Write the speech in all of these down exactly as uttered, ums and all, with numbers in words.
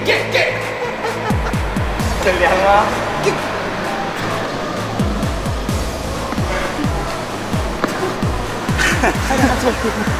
get get， 很凉吗？哈哈哈这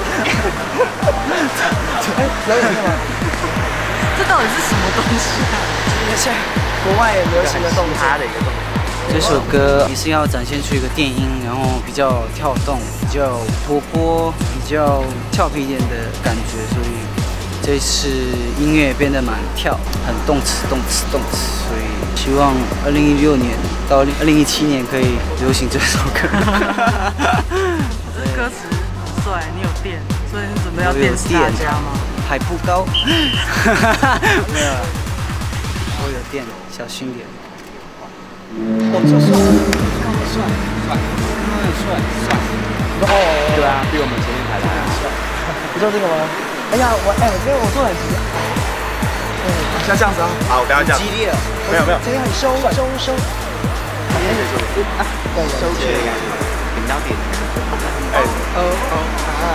哎，表演干嘛？ 这到底是什么东西啊？ 这是国外流行的动作的一个动作。这首歌也是要展现出一个电音，然后比较跳动、比较活泼、比较俏皮一点的感觉，所以这次音乐变得蛮跳，很动词、动词、动词，所以希望二零一六年到二零一七年可以流行这首歌。 这歌词很帅，你有电，所以你准备要电死大家吗？ 还不高。没有了，我有电，小心点。哦，这帅，帅，帅，嗯，帅，帅。哦，对啊，比我们前面排的还要帅。你知道这个吗？哎呀，我哎，我觉得我做很急。嗯，像这样子啊。 好，我刚刚这样。 激烈。 没有没有。 这个很收收收。 啊，对，收起来。领导点。哎，哦哦啊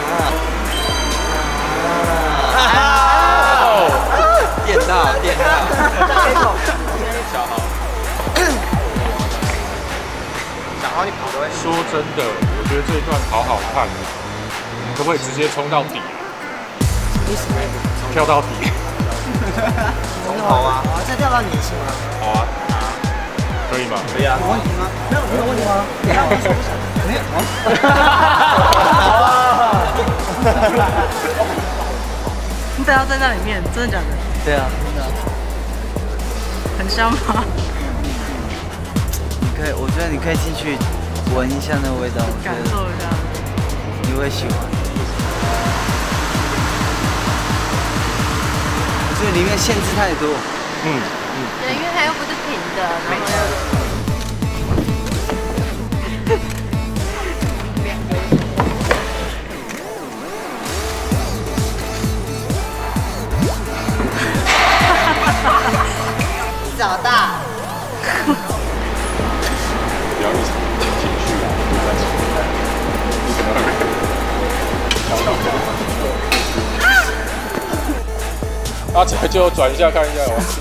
啊啊！电到电到。小豪。小豪，你跑的会？ 说真的，我觉得这一段好好看，可不可以直接冲到底？跳到底。 从头啊！ 好，再跳到你是吗？ 好啊，可以吗？ 可以啊。 有问题吗？没有，没有问题吗？没有，没有。 你等下在那里面，真的假的？ 对啊，真的。 很香吗？ 你可以，我觉得你可以进去闻一下那个味道， 感受一下， 你会喜欢。所以里面限制太多。 嗯嗯。对，因为它又不是平的，然后又。 长大。 不要一直情绪啊，你可能会阿才就转一下看一下哦。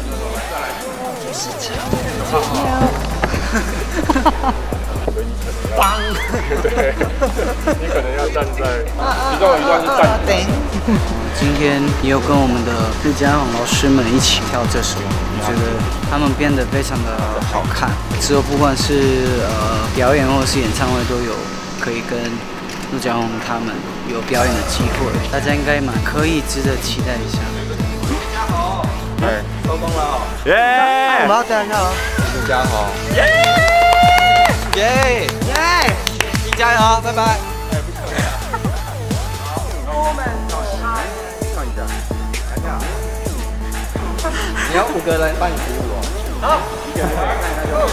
所以你可能要，对，你可能要站在，其中有一段是站着。 今天也有跟我们的陆家宏老师们一起跳这首，我觉得他们编得非常的好看。之后不管是呃表演或者是演唱会，都有可以跟陆家宏他们有表演的机会，大家应该蛮可以值得期待一下。 家宏， 对， 收工了哦。 耶！ 我们要再跳。 陆家宏， 耶耶耶！你加油，拜拜。你要五个人帮你服务哦。好。一个人看就。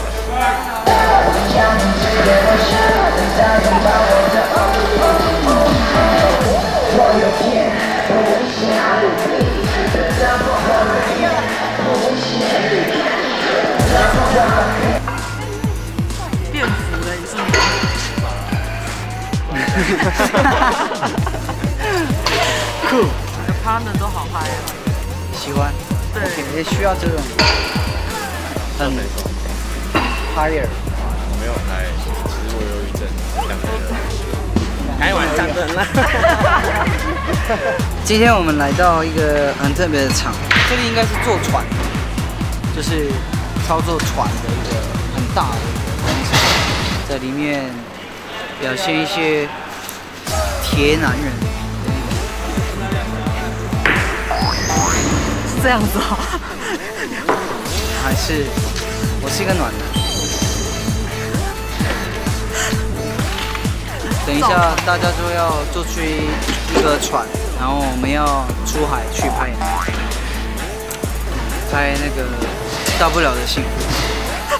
电子的也是你。 酷。 你的 partner 都好嗨啊。 喜欢。 对。 也需要这种。很 higher。 我没有开，其实我有一阵想开的。开玩笑的啦。 今天我们来到一个很特别的场，这里应该是坐船，就是操作船的一个很大的一个工厂，在里面表现一些铁男人的是这样子哦。 还是我是一个暖男。等一下，大家就要坐去一个船，然后我们要出海去拍拍那个大不了的幸福。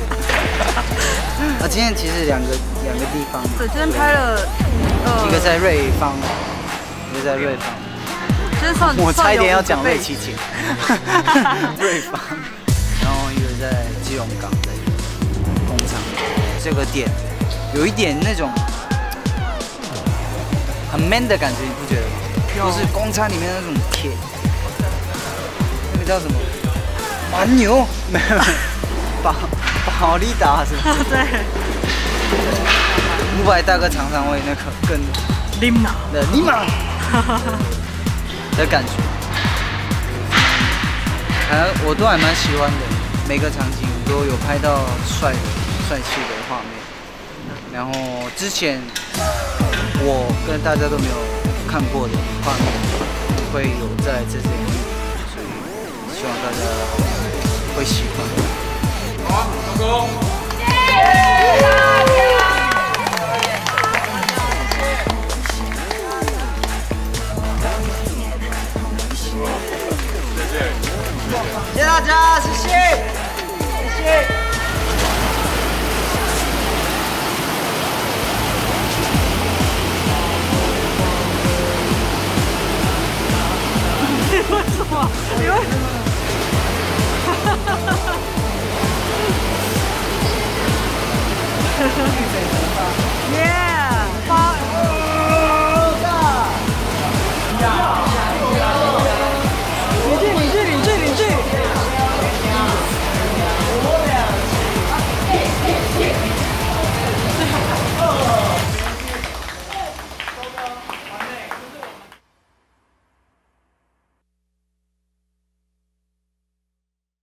啊，今天其实两个两个地方。 对，今天拍了，呃， 一个在瑞芳，一个在瑞芳。 今天上我差一点要讲瑞奇景。瑞芳，然后一个在基隆港的一个工厂，这个店有一点那种。很 man 的感觉，你不觉得吗？就是工厂里面那种铁， 个叫什么？蛮牛？没有，保保利达是吧？ 对。 伍佰大哥常常会那个跟立马的立马的感觉，还我都还蛮喜欢的，每个场景都有拍到帅帅气的画面。然后之前我跟大家都没有看过的画面，会有在这这里，所以希望大家会喜欢。好，成功！